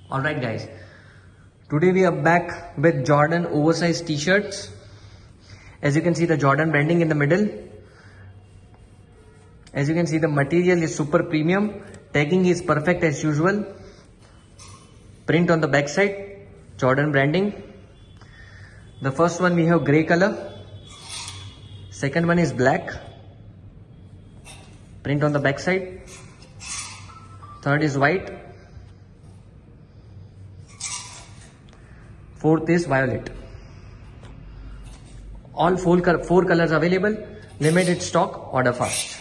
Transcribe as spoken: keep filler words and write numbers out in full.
Alright guys, today we are back with Jordan oversized t-shirts. As you can see the Jordan branding in the middle. As you can see the material is super premium. Tagging is perfect as usual. Print on the back side, Jordan branding. The first one we have grey color. Second one is black. Print on the back side. Third is white. Fourth is violet. All four, four colors available. Limited stock. Order fast.